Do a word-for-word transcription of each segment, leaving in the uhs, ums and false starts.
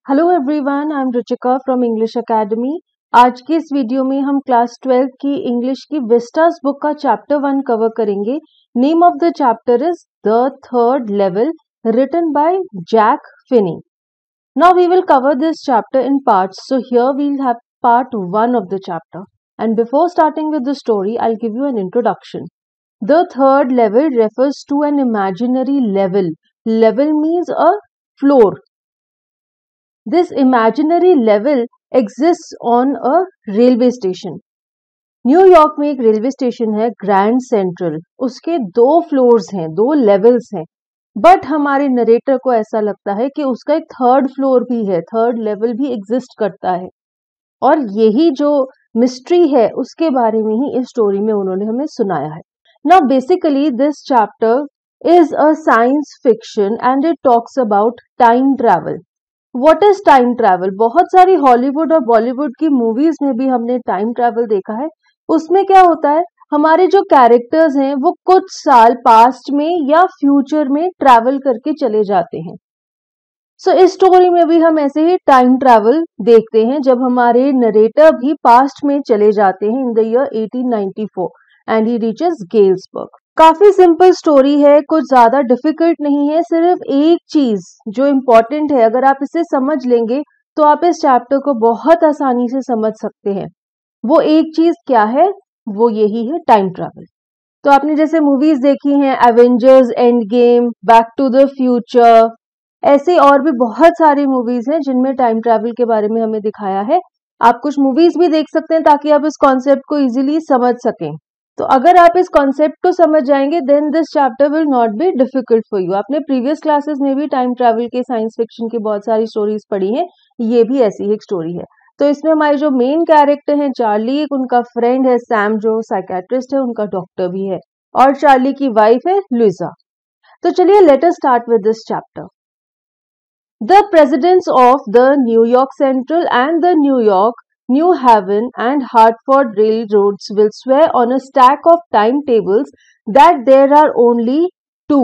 Hello everyone, I am Ruchika from English academy. आज की इस वीडियो में हम क्लास ट्वेल्थ की इंग्लिश की विस्टास बुक का चैप्टर वन कवर करेंगे। Name of the chapter is the third level, written by Jack Finney. Now we will cover this chapter in parts, so here we will have part one of the chapter. And before starting with the story, I will give you an introduction. The third level refers to an imaginary level. Level means a floor. This imaginary level exists on a railway station. New York में एक railway station है Grand Central, उसके दो floors हैं, दो levels हैं, but हमारे narrator को ऐसा लगता है कि उसका एक थर्ड फ्लोर भी है, थर्ड लेवल भी एग्जिस्ट करता है। और यही जो मिस्ट्री है उसके बारे में ही इस स्टोरी में उन्होंने हमें सुनाया है। Now basically this chapter is a science fiction and it talks about time travel. What is time travel? बहुत सारी हॉलीवुड और बॉलीवुड की मूवीज में भी हमने टाइम ट्रैवल देखा है। उसमें क्या होता है, हमारे जो कैरेक्टर्स हैं वो कुछ साल पास्ट में या फ्यूचर में ट्रैवल करके चले जाते हैं। सो so, इस स्टोरी में भी हम ऐसे ही टाइम ट्रैवल देखते हैं जब हमारे नरेटर भी पास्ट में चले जाते हैं in the year eighteen ninety four and he reaches Galesburg. काफी सिंपल स्टोरी है, कुछ ज्यादा डिफिकल्ट नहीं है। सिर्फ एक चीज जो इम्पोर्टेंट है, अगर आप इसे समझ लेंगे तो आप इस चैप्टर को बहुत आसानी से समझ सकते हैं। वो एक चीज क्या है, वो यही है टाइम ट्रैवल। तो आपने जैसे मूवीज देखी हैं, Avengers Endgame, Back to the Future, ऐसे और भी बहुत सारी मूवीज हैं जिनमें टाइम ट्रैवल के बारे में हमें दिखाया है। आप कुछ मूवीज भी देख सकते हैं ताकि आप इस कॉन्सेप्ट को इजीली समझ सकें। तो अगर आप इस कॉन्सेप्ट को समझ जाएंगे then this chapter will not be difficult for you. आपने प्रीवियस क्लासेस में भी टाइम ट्रैवल के साइंस फिक्शन की बहुत सारी स्टोरीज पढ़ी हैं, ये भी ऐसी एक स्टोरी है। तो इसमें हमारे जो मेन कैरेक्टर हैं चार्ली, एक उनका फ्रेंड है सैम जो साइकेट्रिस्ट है, उनका डॉक्टर भी है, और चार्ली की वाइफ है लुइजा। तो चलिए let us start with this chapter. The presidents of the New York Central and the New York, New Haven and Hartford railroads will swear on a stack of timetables that there are only two.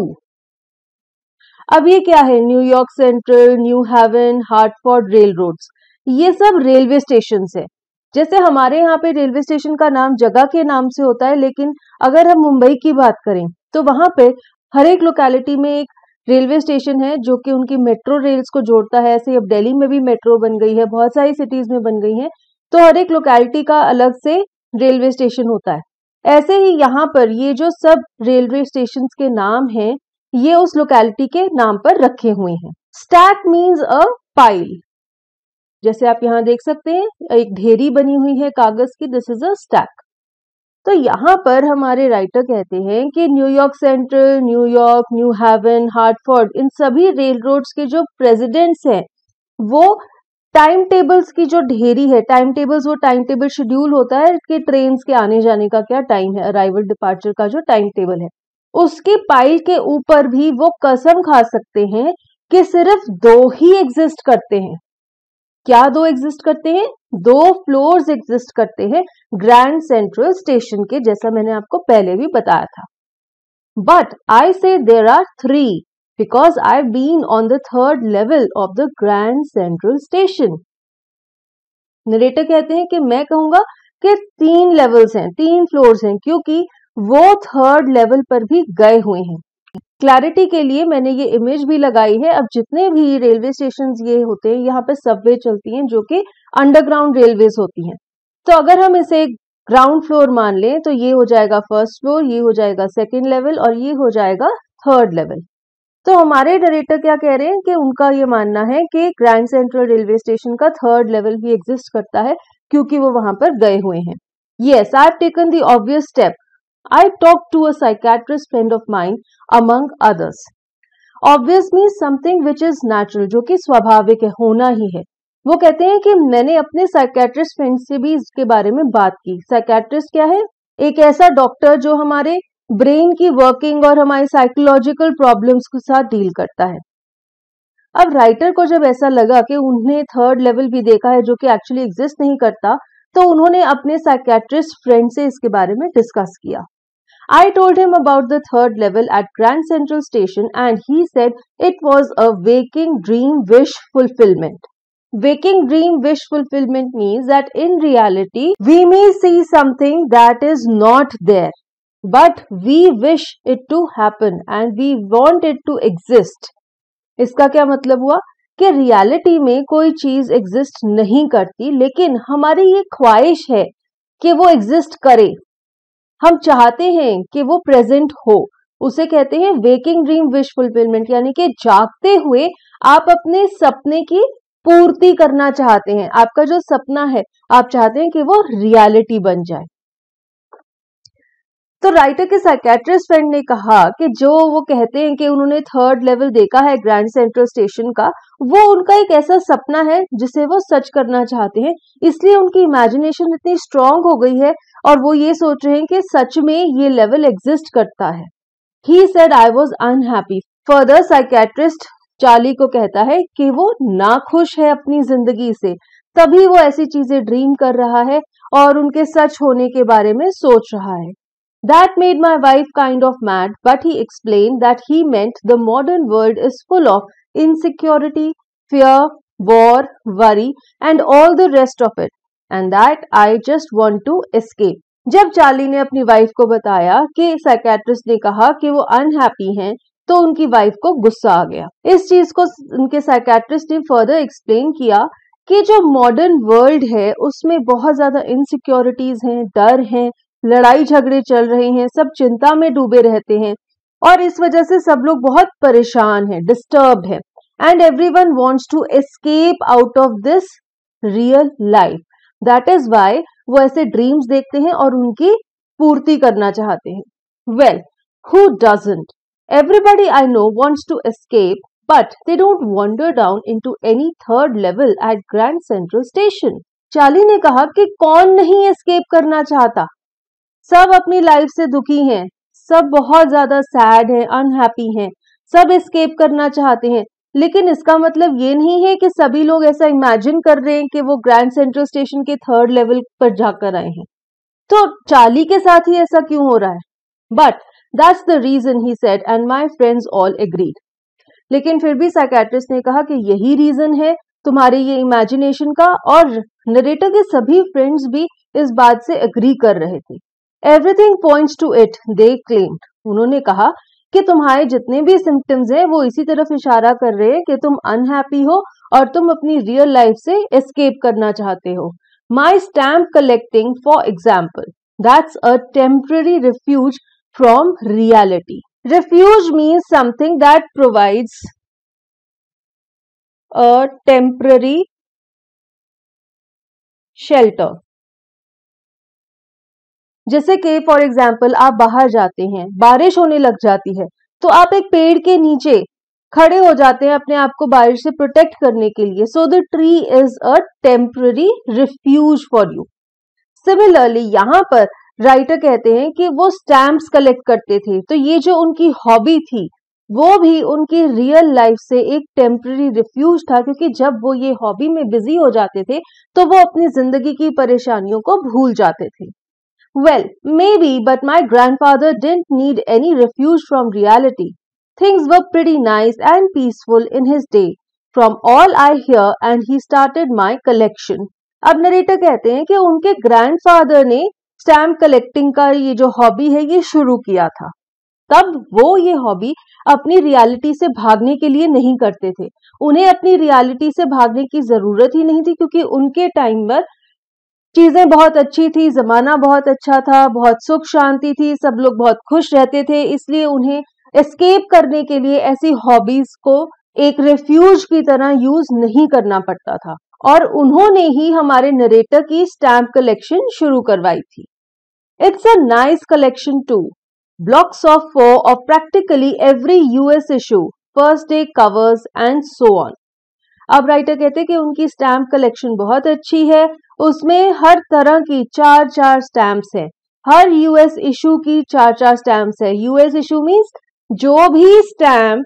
अब ये क्या है, New York Central, New Haven, Hartford railroads, ये सब railway station है। जैसे हमारे यहाँ पे रेलवे स्टेशन का नाम जगह के नाम से होता है, लेकिन अगर हम मुंबई की बात करें तो वहां पे हर एक लोकेलिटी में एक रेलवे स्टेशन है जो कि उनकी मेट्रो रेल्स को जोड़ता है। ऐसे अब दिल्ली में भी मेट्रो बन गई है, बहुत सारी सिटीज में बन गई है, तो हर एक लोकेलिटी का अलग से रेलवे स्टेशन होता है। ऐसे ही यहाँ पर ये जो सब रेलवे स्टेशन के नाम हैं ये उस लोकेलिटी के नाम पर रखे हुए हैं। स्टैक मीन्स अ पाइल, जैसे आप यहाँ देख सकते हैं एक ढेरी बनी हुई है कागज की, दिस इज अ स्टैक। तो यहाँ पर हमारे राइटर कहते हैं कि New York Central, New York, New Haven, Hartford, इन सभी रेल रोड्स के जो प्रेसिडेंट्स हैं वो टाइम टेबल्स की जो ढेरी है, टाइम टेबल्स वो टाइम टेबल शेड्यूल होता है कि ट्रेन के आने जाने का क्या टाइम है, अराइवल डिपार्चर का जो टाइम टेबल है, उसके पाइल के ऊपर भी वो कसम खा सकते हैं कि सिर्फ दो ही एग्जिस्ट करते हैं। क्या दो एग्जिस्ट करते हैं? दो फ्लोर्स एग्जिस्ट करते हैं ग्रैंड सेंट्रल स्टेशन के, जैसा मैंने आपको पहले भी बताया था। But I say there are three because I been on the third level of the Grand Central station. Narrator कहते हैं कि मैं कहूंगा कि तीन लेवल्स हैं, तीन फ्लोर्स हैं, क्योंकि वो थर्ड लेवल पर भी गए हुए हैं। क्लैरिटी के लिए मैंने ये इमेज भी लगाई है। अब जितने भी रेलवे स्टेशन ये होते हैं यहाँ पे सबवे चलती हैं जो कि अंडरग्राउंड रेलवेज होती हैं। तो अगर हम इसे ग्राउंड फ्लोर मान लें तो ये हो जाएगा फर्स्ट फ्लोर, ये हो जाएगा सेकेंड लेवल और ये हो जाएगा थर्ड लेवल। तो हमारे नरेटर क्या कह रहे हैं कि उनका ये मानना है कि ग्रैंड सेंट्रल रेलवे स्टेशन का थर्ड लेवल भी एग्जिस्ट करता है क्योंकि वो वहां पर गए हुए हैं। Yes, I have taken the obvious step. I talked to a psychiatrist friend of mine among others. Obvious means something which is natural, जो कि स्वाभाविक है, होना ही है। वो कहते हैं कि मैंने अपने साइकेट्रिस्ट फ्रेंड से भी इसके बारे में बात की। साइकेट्रिस्ट क्या है? एक ऐसा डॉक्टर जो हमारे ब्रेन की वर्किंग और हमारी साइकोलॉजिकल प्रॉब्लम्स के साथ डील करता है। अब राइटर को जब ऐसा लगा कि उन्हें थर्ड लेवल भी देखा है जो कि एक्चुअली एग्जिस्ट नहीं करता, तो उन्होंने अपने साइकेट्रिस्ट फ्रेंड से इसके बारे में डिस्कस किया। I told him about the third level at Grand Central Station and he said it was a waking dream wish fulfillment. Waking dream wish fulfillment means that in reality we may see something that is not there, but we wish it to happen and we want it to exist. इसका क्या मतलब हुआ कि reality में कोई चीज exist नहीं करती, लेकिन हमारी ये ख्वाहिश है कि वो एग्जिस्ट करे, हम चाहते हैं कि वो प्रेजेंट हो. उसे कहते हैं वेकिंग ड्रीम विश फुलफिलमेंट, यानी कि जागते हुए आप अपने सपने की पूर्ति करना चाहते हैं. आपका जो सपना है आप चाहते हैं कि वो रियलिटी बन जाए. तो राइटर के साइकेट्रिस्ट फ्रेंड ने कहा कि जो वो कहते हैं कि उन्होंने थर्ड लेवल देखा है ग्रैंड सेंट्रल स्टेशन का, वो उनका एक ऐसा सपना है जिसे वो सच करना चाहते हैं. इसलिए उनकी इमेजिनेशन इतनी स्ट्रांग हो गई है और वो ये सोच रहे हैं कि सच में ये लेवल एग्जिस्ट करता है. He said I was unhappy. Further psychiatrist Charlie को कहता है कि वो नाखुश है अपनी जिंदगी से, तभी वो ऐसी चीजें ड्रीम कर रहा है और उनके सच होने के बारे में सोच रहा है. That made my wife kind of mad, but he explained that he meant the modern world is full of insecurity, fear, war, worry and all the rest of it, and that I just want to escape. जब Charlie ने अपनी wife को बताया कि psychiatrist ने कहा कि वो अनहैप्पी हैं, तो उनकी वाइफ को गुस्सा आ गया. इस चीज को उनके साइकेट्रिस्ट ने फर्दर एक्सप्लेन किया कि जो मॉडर्न वर्ल्ड है उसमें बहुत ज्यादा इनसिक्योरिटीज हैं, डर हैं, लड़ाई झगड़े चल रहे हैं, सब चिंता में डूबे रहते हैं और इस वजह से सब लोग बहुत परेशान हैं, डिस्टर्ब्ड हैं. And everyone wants to escape out of this real life. That is why वो ऐसे ड्रीम्स देखते हैं और उनकी पूर्ति करना चाहते हैं. Well, who doesn't? Everybody I know wants to escape, but they don't wander down into any third level at Grand Central station. Charlie ने कहा कि कौन नहीं एस्केप करना चाहता. सब अपनी लाइफ से दुखी हैं, सब बहुत ज्यादा सैड हैं, अनहैप्पी हैं, सब एस्केप करना चाहते हैं. लेकिन इसका मतलब ये नहीं है कि सभी लोग ऐसा इमेजिन कर रहे हैं कि वो ग्रैंड सेंट्रल स्टेशन के थर्ड लेवल पर जाकर आए हैं. तो चार्ली के साथ ही ऐसा क्यों हो रहा है? But that's the reason, he said, and my friends all agreed. लेकिन फिर भी साइकेट्रिस्ट ने कहा कि यही रीजन है तुम्हारे ये इमेजिनेशन का, और नरेटर के सभी फ्रेंड्स भी इस बात से एग्री कर रहे थे. Everything points to it, they claimed. उन्होंने कहा कि तुम्हारे जितने भी सिम्टम्स हैं वो इसी तरफ इशारा कर रहे हैं कि तुम अनहैप्पी हो और तुम अपनी रियल लाइफ से एस्केप करना चाहते हो. My stamp collecting, for example, that's a temporary refuge from reality. Refuge means something that provides a temporary shelter. जैसे कि फॉर एग्जाम्पल आप बाहर जाते हैं, बारिश होने लग जाती है, तो आप एक पेड़ के नीचे खड़े हो जाते हैं अपने आप को बारिश से प्रोटेक्ट करने के लिए. So the tree is a temporary refuge for you. Similarly यहाँ पर राइटर कहते हैं कि वो स्टैम्प्स कलेक्ट करते थे, तो ये जो उनकी हॉबी थी वो भी उनकी रियल लाइफ से एक टेम्पररी रिफ्यूज था, क्योंकि जब वो ये हॉबी में बिजी हो जाते थे तो वो अपनी जिंदगी की परेशानियों को भूल जाते थे. Well, maybe, but my grandfather didn't need any refuge from reality. Things were pretty nice and peaceful in his day, from all I hear, and he started my collection. अब नरेटर कहते हैं कि उनके ग्रैंडफादर ने stamp collecting का ये जो hobby है ये शुरू किया था. तब वो ये हॉबी अपनी रियलिटी से भागने के लिए नहीं करते थे. उन्हें अपनी रियलिटी से भागने की जरूरत ही नहीं थी, क्योंकि उनके टाइम पर चीजें बहुत अच्छी थी, जमाना बहुत अच्छा था, बहुत सुख शांति थी, सब लोग बहुत खुश रहते थे. इसलिए उन्हें एस्केप करने के लिए ऐसी हॉबीज को एक रेफ्यूज की तरह यूज नहीं करना पड़ता था, और उन्होंने ही हमारे नरेटर की स्टैम्प कलेक्शन शुरू करवाई थी. It's a nice collection too. Blocks of four of practically every US issue, first day covers and so on. अब राइटर कहते हैं कि उनकी स्टैम्प कलेक्शन बहुत अच्छी है, उसमें हर तरह की चार चार स्टैम्प्स है, हर यूएस इशू की चार चार स्टैम्प्स है. यूएस इशू मींस जो भी स्टैम्प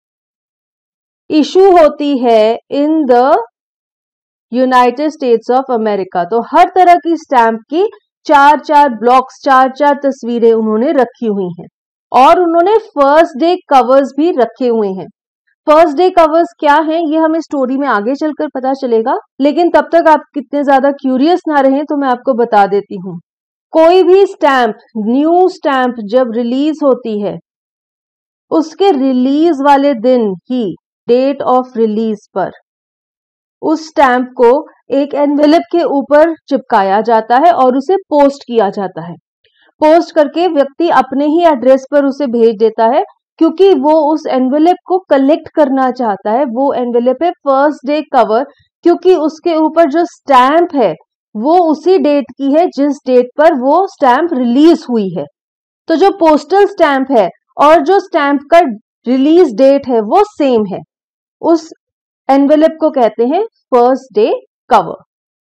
इशू होती है in the United States of America, तो हर तरह की स्टैम्प की चार चार ब्लॉक्स, चार चार तस्वीरें उन्होंने रखी हुई हैं, और उन्होंने फर्स्ट डे कवर्स भी रखे हुए हैं. फर्स्ट डे कवर्स क्या हैं ये हमें स्टोरी में आगे चलकर पता चलेगा, लेकिन तब तक आप कितने ज्यादा क्यूरियस ना रहें तो मैं आपको बता देती हूँ। कोई भी स्टैंप, न्यू स्टैंप जब रिलीज होती है, उसके रिलीज वाले दिन ही, डेट ऑफ रिलीज पर, उस स्टैंप को एक एनवेलप के ऊपर चिपकाया जाता है और उसे पोस्ट किया जाता है। पोस्ट करके व्यक्ति अपने ही एड्रेस पर उसे भेज देता है, क्योंकि वो उस एनवेलप को कलेक्ट करना चाहता है। वो एनवेलप है फर्स्ट डे कवर, क्योंकि उसके ऊपर जो स्टैंप है वो उसी डेट की है जिस डेट पर वो स्टैंप रिलीज हुई है। तो जो पोस्टल स्टैंप है और जो स्टैंप का रिलीज डेट है वो सेम है। उस एनवेलप को कहते हैं first day cover.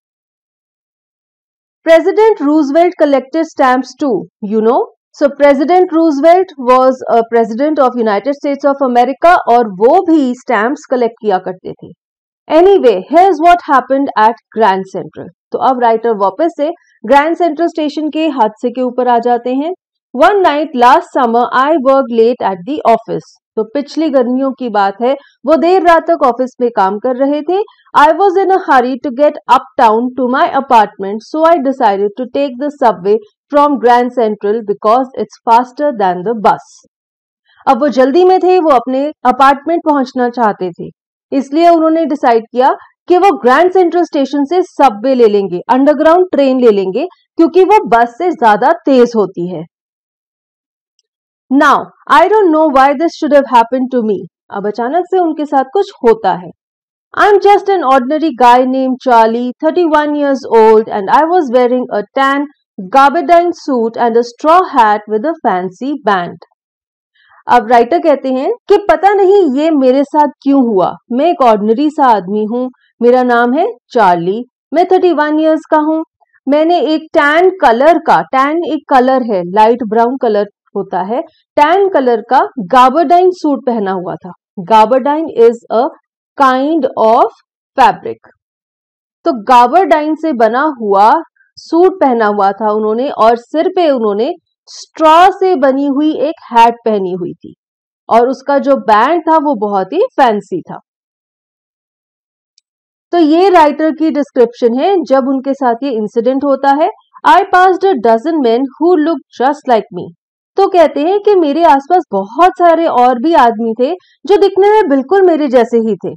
President Roosevelt collected stamps too, you know. So President Roosevelt was a president of United States of America और वो भी stamps collect किया करते थे। Anyway, here's what happened at Grand Central. तो अब राइटर वापस से ग्रैंड सेंट्रल स्टेशन के हादसे के ऊपर आ जाते हैं। One night last summer I worked late at the office. तो पिछली गर्मियों की बात है, वो देर रात तक ऑफिस में काम कर रहे थे। I was in a hurry to get uptown to my apartment, so I decided to take the subway from Grand Central because it's faster than the bus. अब वो जल्दी में थे, वो अपने अपार्टमेंट पहुंचना चाहते थे, इसलिए उन्होंने डिसाइड किया कि वो ग्रैंड सेंट्रल स्टेशन से सबवे ले लेंगे, अंडरग्राउंड ट्रेन ले लेंगे, क्योंकि वो बस से ज्यादा तेज होती है। Now, I don't know why this should have happened to me. अब अचानक से उनके साथ कुछ होता है। I'm just an ordinary guy named Charlie, thirty-one years old, and I was wearing a tan gabardine suit and a straw hat with a fancy band. अब writer कहते हैं कि पता नहीं ये मेरे साथ क्यों हुआ। मैं एक ऑर्डिनरी सा आदमी हूँ, मेरा नाम है चार्ली, मैं इकतीस इयर्स का हूँ। मैंने एक टैन कलर का, टैन एक कलर है, लाइट ब्राउन कलर होता है, टैन कलर का गाबरडाइन सूट पहना हुआ था। Gabardine is a kind of fabric. तो गाबरडाइन से बना हुआ सूट पहना हुआ था उन्होंने, और सिर पे उन्होंने स्ट्रॉ से बनी हुई एक हैट पहनी हुई थी, और उसका जो बैंड था वो बहुत ही फैंसी था। तो ये राइटर की डिस्क्रिप्शन है जब उनके साथ ये इंसिडेंट होता है। I passed a dozen men who look just like me. तो कहते हैं कि मेरे आसपास बहुत सारे और भी आदमी थे जो दिखने में बिल्कुल मेरे जैसे ही थे।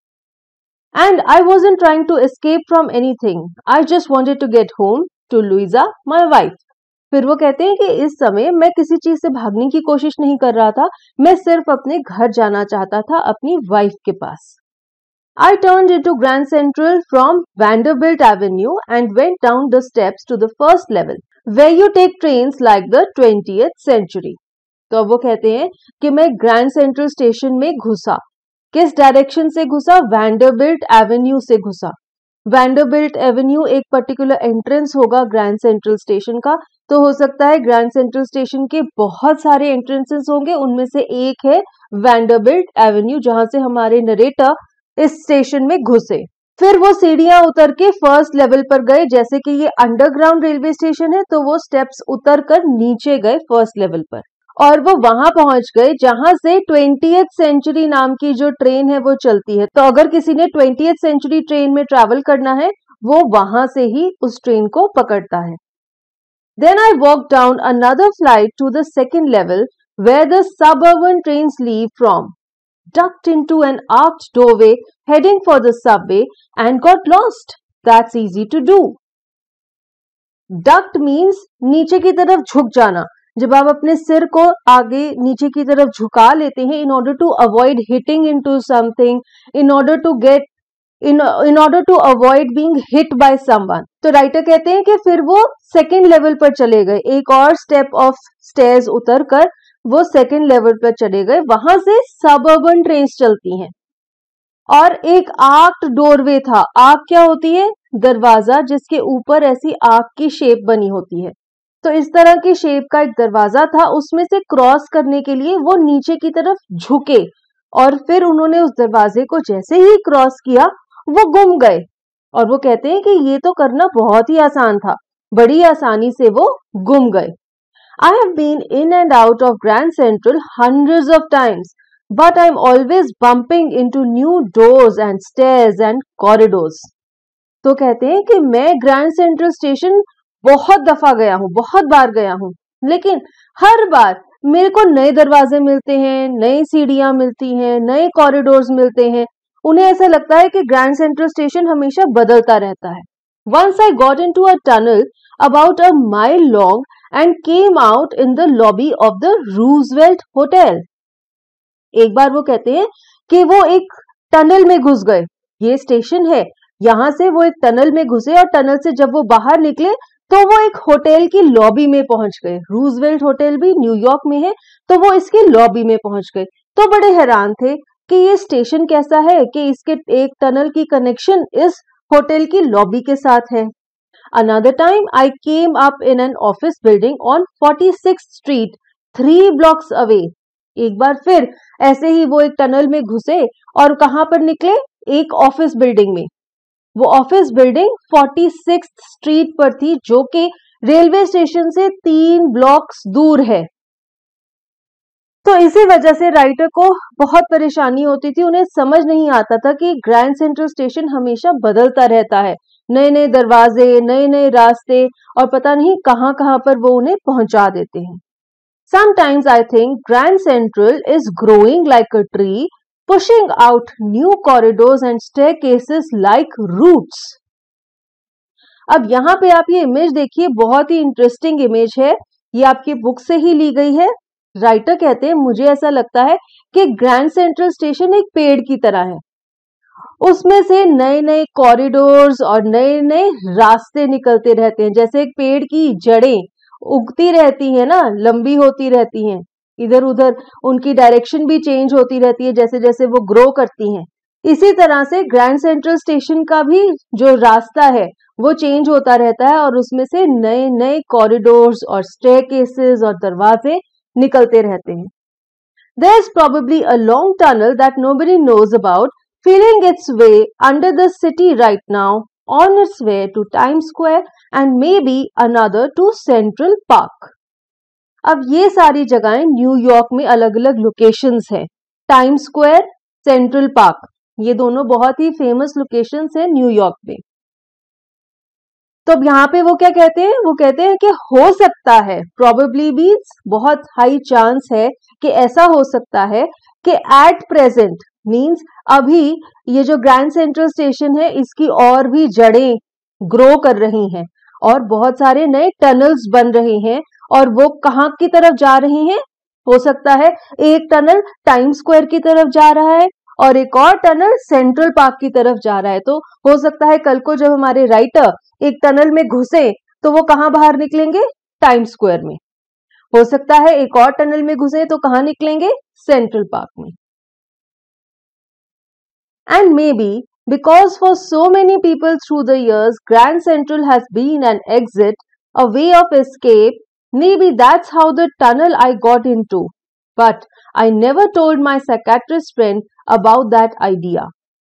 And I wasn't trying to escape from anything, I just wanted to get home to Louisa my wife. फिर वो कहते हैं कि इस समय मैं किसी चीज से भागने की कोशिश नहीं कर रहा था, मैं सिर्फ अपने घर जाना चाहता था, अपनी वाइफ के पास। I turned into Grand Central from Vanderbilt Avenue and went down the steps to the first level, where you take trains like the twentieth century. तो अब वो कहते हैं कि मैं ग्रैंड सेंट्रल स्टेशन में घुसा। किस डायरेक्शन से घुसा? वैंडरबिल्ट एवेन्यू से घुसा। वैंडरबिल्ट एवेन्यू एक पर्टिकुलर एंट्रेंस होगा ग्रैंड सेंट्रल स्टेशन का। तो हो सकता है ग्रैंड सेंट्रल स्टेशन के बहुत सारे एंट्रेंसेस होंगे, उनमें से एक है वैंडरबिल्ट एवेन्यू, जहां से हमारे नरेटर इस स्टेशन में घुसे। फिर वो सीढ़ियां उतर के फर्स्ट लेवल पर गए। जैसे कि ये अंडरग्राउंड रेलवे स्टेशन है, तो वो स्टेप्स उतर कर नीचे गए फर्स्ट लेवल पर, और वो वहां पहुंच गए जहां से ट्वेंटियथ सेंचुरी नाम की जो ट्रेन है वो चलती है। तो अगर किसी ने ट्वेंटियथ सेंचुरी ट्रेन में ट्रैवल करना है, वो वहां से ही उस ट्रेन को पकड़ता है। Then I walk down another flight to the second level where the suburban trains leave from, ducked into an arched doorway heading for the subway and got lost. That's easy to do. Ducked means नीचे की तरफ झुक जाना। जब आप अपने सिर को आगे नीचे की तरफ झुका लेते हैं in order to avoid hitting into something, in order to get in in order to avoid being hit by someone. तो राइटर कहते हैं कि फिर वो सेकेंड लेवल पर चले गए, एक और स्टेप ऑफ स्टेयर्स उतर कर वो सेकेंड लेवल पर चले गए। वहां से सबअर्बन ट्रेन्स चलती हैं, और एक आर्क्ड डोरवे था। आर्क क्या होती है? दरवाजा, जिसके ऊपर ऐसी आर्क की शेप बनी होती है। तो इस तरह की शेप का एक दरवाजा था, उसमें से क्रॉस करने के लिए वो नीचे की तरफ झुके, और फिर उन्होंने उस दरवाजे को जैसे ही क्रॉस किया वो गुम गए। और वो कहते हैं कि ये तो करना बहुत ही आसान था, बड़ी आसानी से वो गुम गए। I have been in and out of Grand Central hundreds of times, but I'm always bumping into new doors and stairs and corridors. तो कहते हैं कि मैं ग्रैंड सेंट्रल स्टेशन बहुत दफा गया हूँ, बहुत बार गया हूँ, लेकिन हर बार मेरे को नए दरवाजे मिलते हैं, नई सीढ़ियां मिलती हैं, नए कॉरिडोर्स मिलते हैं. उन्हें ऐसा लगता है कि ग्रैंड सेंट्रल स्टेशन हमेशा बदलता रहता है. Once I got into a tunnel about a mile long and came out in the lobby of the Roosevelt Hotel. एक बार वो कहते हैं कि वो एक टनल में घुस गए. ये स्टेशन है, यहां से वो एक टनल में घुसे और टनल से जब वो बाहर निकले तो वो एक होटल की लॉबी में पहुंच गए. रूजवेल्ट होटल भी न्यूयॉर्क में है, तो वो इसकी लॉबी में पहुंच गए. तो बड़े हैरान थे कि ये स्टेशन कैसा है कि इसके एक टनल की कनेक्शन इस होटल की लॉबी के साथ है. Another time I came up in an office building on forty-sixth Street, three blocks away. एक बार फिर ऐसे ही वो एक टनल में घुसे और कहां पर निकले? एक ऑफिस बिल्डिंग में. वो ऑफिस बिल्डिंग forty-sixth स्ट्रीट पर थी, जो कि रेलवे स्टेशन से तीन ब्लॉक्स दूर है. तो इसी वजह से राइटर को बहुत परेशानी होती थी. उन्हें समझ नहीं आता था कि ग्रैंड सेंट्रल स्टेशन हमेशा बदलता रहता है. नए नए दरवाजे, नए नए रास्ते और पता नहीं कहां कहां पर वो उन्हें पहुंचा देते हैं. Sometimes I think Grand Central is growing like a tree, pushing out new corridors and staircases like roots. अब यहाँ पे आप ये इमेज देखिए, बहुत ही इंटरेस्टिंग इमेज है. ये आपकी बुक से ही ली गई है. राइटर कहते हैं मुझे ऐसा लगता है कि ग्रैंड सेंट्रल स्टेशन एक पेड़ की तरह है. उसमें से नए नए कॉरिडोर्स और नए नए रास्ते निकलते रहते हैं. जैसे एक पेड़ की जड़ें उगती रहती है ना, लंबी होती रहती हैं, इधर उधर उनकी डायरेक्शन भी चेंज होती रहती है जैसे जैसे वो ग्रो करती हैं. इसी तरह से ग्रैंड सेंट्रल स्टेशन का भी जो रास्ता है वो चेंज होता रहता है और उसमें से नए नए कॉरिडोर्स और स्टेयरकेसेस और दरवाजे निकलते रहते हैं. There is probably a long tunnel that nobody knows about, feeling its way under the city right now, on its way to Times Square and maybe another to Central Park. अब ये सारी जगहें New York में अलग अलग locations हैं. Time square, central park, ये दोनों बहुत ही फेमस लोकेशंस हैं न्यूयॉर्क में. तो अब यहाँ पे वो क्या कहते हैं? वो कहते हैं कि हो सकता है, probably means बहुत हाई चांस है कि ऐसा हो सकता है कि at present मीन्स अभी ये जो ग्रैंड सेंट्रल स्टेशन है इसकी और भी जड़ें ग्रो कर रही हैं और बहुत सारे नए टनल्स बन रहे हैं. और वो कहाँ की तरफ जा रही हैं? हो सकता है एक टनल टाइम स्क्वायर की तरफ जा रहा है और एक और टनल सेंट्रल पार्क की तरफ जा रहा है. तो हो सकता है कल को जब हमारे राइटर एक टनल में घुसे तो वो कहाँ बाहर निकलेंगे? टाइम स्क्वायर में. हो सकता है एक और टनल में घुसे तो कहाँ निकलेंगे? सेंट्रल पार्क में. And maybe because for so many people through the years, Grand Central has been an exit, a way of escape, maybe that's how the tunnel I got into. But I never told my psychiatrist friend about that idea.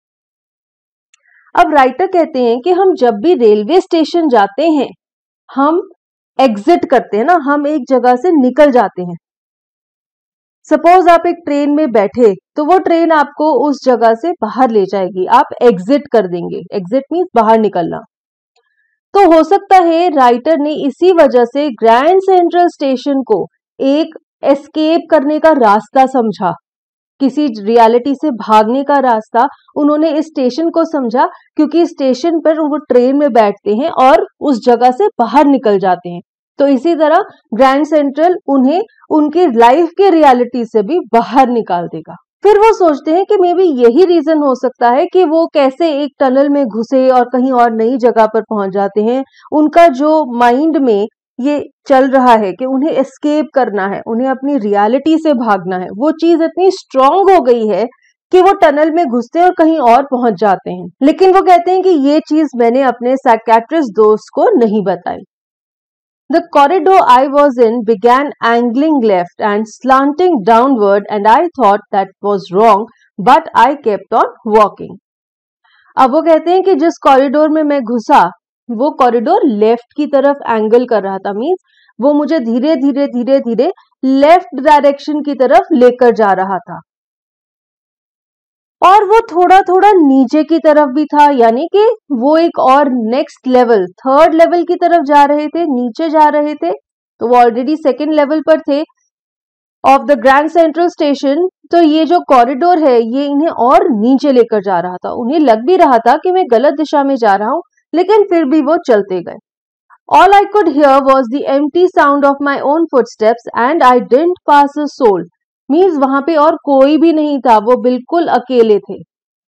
अब writer कहते हैं कि हम जब भी railway station जाते हैं, हम एग्जिट करते हैं ना, हम एक जगह से निकल जाते हैं. सपोज आप एक ट्रेन में बैठे तो वो ट्रेन आपको उस जगह से बाहर ले जाएगी, आप एग्जिट कर देंगे. एग्जिट मीन्स बाहर निकलना. तो हो सकता है राइटर ने इसी वजह से ग्रैंड सेंट्रल स्टेशन को एक एस्केप करने का रास्ता समझा, किसी रियलिटी से भागने का रास्ता उन्होंने इस स्टेशन को समझा, क्योंकि स्टेशन पर वो ट्रेन में बैठते हैं और उस जगह से बाहर निकल जाते हैं. तो इसी तरह ग्रैंड सेंट्रल उन्हें उनकी लाइफ के रियलिटी से भी बाहर निकाल देगा. फिर वो सोचते हैं कि मे बी यही रीजन हो सकता है कि वो कैसे एक टनल में घुसे और कहीं और नई जगह पर पहुंच जाते हैं. उनका जो माइंड में ये चल रहा है कि उन्हें एस्केप करना है, उन्हें अपनी रियलिटी से भागना है, वो चीज इतनी स्ट्रांग हो गई है कि वो टनल में घुसते हैं और कहीं और पहुंच जाते हैं. लेकिन वो कहते हैं कि ये चीज मैंने अपने साइकियाट्रिस्ट दोस्त को नहीं बताई. The corridor I was in began angling left and slanting downward, and I thought that was wrong, but I kept on walking. अब वो कहते हैं कि जिस कॉरिडोर में मैं घुसा वो कॉरिडोर लेफ्ट की तरफ एंगल कर रहा था. मीन्स वो मुझे धीरे धीरे धीरे धीरे लेफ्ट डायरेक्शन की तरफ लेकर जा रहा था. और वो थोड़ा थोड़ा नीचे की तरफ भी था, यानी कि वो एक और नेक्स्ट लेवल, थर्ड लेवल की तरफ जा रहे थे, नीचे जा रहे थे। तो वो ऑलरेडी सेकेंड लेवल पर थे of the Grand Central station. तो ये जो कॉरिडोर है ये इन्हें और नीचे लेकर जा रहा था। उन्हें लग भी रहा था कि मैं गलत दिशा में जा रहा हूं, लेकिन फिर भी वो चलते गए। All I could hear was the empty sound of my own footsteps and I didn't pass a soul. Means वहां पे और कोई भी नहीं था, वो बिल्कुल अकेले थे।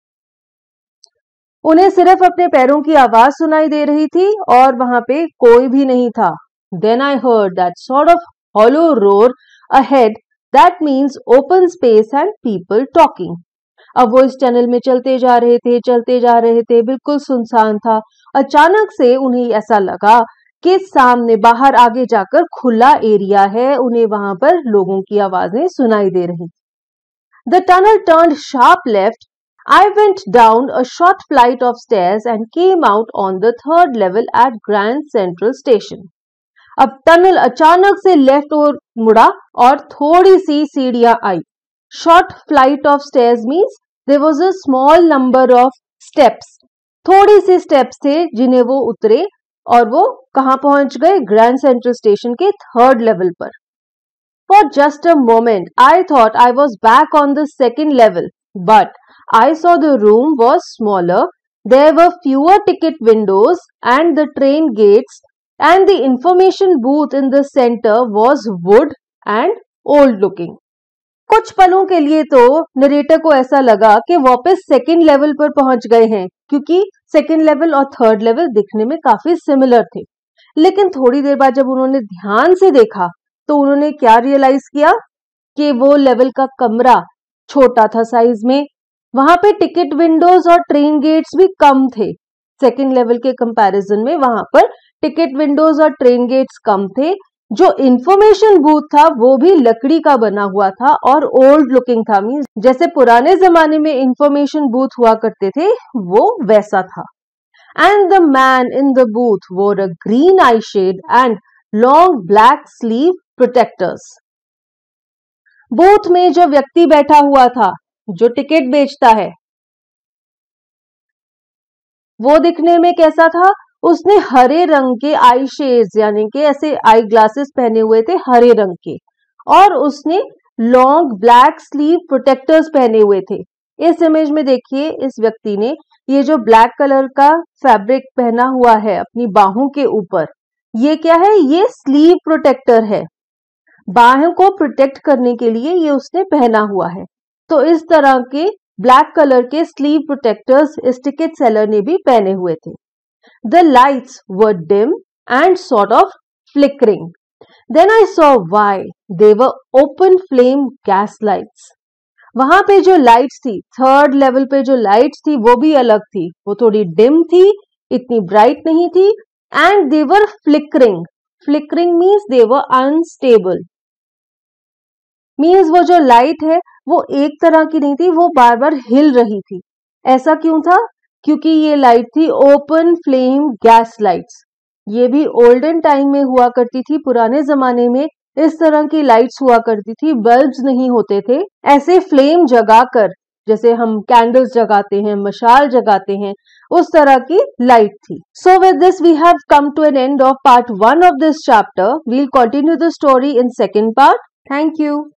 उन्हें सिर्फ अपने पैरों की आवाज सुनाई दे रही थी और वहां पे कोई भी नहीं था। Then I heard that sort of hollow roar ahead. That means open space and people talking. अब वो इस टनल में चलते जा रहे थे, चलते जा रहे थे, बिल्कुल सुनसान था। अचानक से उन्हें ऐसा लगा कि सामने बाहर आगे जाकर खुला एरिया है, उन्हें वहां पर लोगों की आवाजें सुनाई दे रही। The tunnel turned sharp left. I went down a short flight of stairs and came out on the third level at Grand Central Station. अब टनल अचानक से लेफ्ट ओर मुड़ा और थोड़ी सी सीढ़ियां आई। Short flight of stairs means there was a small number of steps. थोड़ी सी steps थे जिन्हें वो उतरे और वो कहां पहुंच गए? ग्रैंड सेंट्रल स्टेशन के थर्ड लेवल पर। For just a moment, I thought I was back on the second level, but I saw the room was smaller. There were fewer ticket windows and the train gates, and the information booth in the center was wood and old looking. कुछ पलों के लिए तो narrator को ऐसा लगा कि वापस सेकेंड लेवल पर पहुंच गए हैं, क्योंकि सेकेंड लेवल और थर्ड लेवल दिखने में काफी सिमिलर थे। लेकिन थोड़ी देर बाद जब उन्होंने ध्यान से देखा तो उन्होंने क्या रियलाइज किया कि वो लेवल का कमरा छोटा था साइज में। वहां पे टिकट विंडोज और ट्रेन गेट्स भी कम थे। सेकेंड लेवल के कंपैरिजन में वहां पर टिकट विंडोज और ट्रेन गेट्स कम थे। जो इंफॉर्मेशन बूथ था वो भी लकड़ी का बना हुआ था और ओल्ड लुकिंग था, मींस जैसे पुराने जमाने में इंफॉर्मेशन बूथ हुआ करते थे वो वैसा था। And the man in the booth wore a green eye shade and long black sleeve protectors. Booth में जो व्यक्ति बैठा हुआ था, जो टिकट बेचता है, वो दिखने में कैसा था? उसने हरे रंग के आई शेड्स यानी कि ऐसे आई ग्लासेस पहने हुए थे हरे रंग के, और उसने लॉन्ग ब्लैक स्लीव प्रोटेक्टर्स पहने हुए थे। इस इमेज में देखिए, इस व्यक्ति ने ये जो ब्लैक कलर का फैब्रिक पहना हुआ है अपनी बाहों के ऊपर, ये क्या है? ये स्लीव प्रोटेक्टर है। बाहों को प्रोटेक्ट करने के लिए ये उसने पहना हुआ है। तो इस तरह के ब्लैक कलर के स्लीव प्रोटेक्टर्स इस टिकट सेलर ने भी पहने हुए थे। The lights were dim and sort of flickering. Then I saw why. They were open flame gas lights. वहां पे जो लाइट्स थी, थर्ड लेवल पे जो लाइट्स थी वो भी अलग थी। वो थोड़ी डिम थी, इतनी ब्राइट नहीं थी। And they were flickering. Flickering means they were unstable. Means वो जो लाइट है वो एक तरह की नहीं थी, वो बार बार हिल रही थी। ऐसा क्यों था? क्योंकि ये लाइट थी ओपन फ्लेम गैस लाइट्स। ये भी ओल्डन टाइम में हुआ करती थी। पुराने जमाने में इस तरह की लाइट्स हुआ करती थी, बल्ब्स नहीं होते थे। ऐसे फ्लेम जगाकर, जैसे हम कैंडल्स जगाते हैं, मशाल जगाते हैं, उस तरह की लाइट थी। So with this we have come to an end of part one of this chapter. We'll continue the story in second part. Thank you.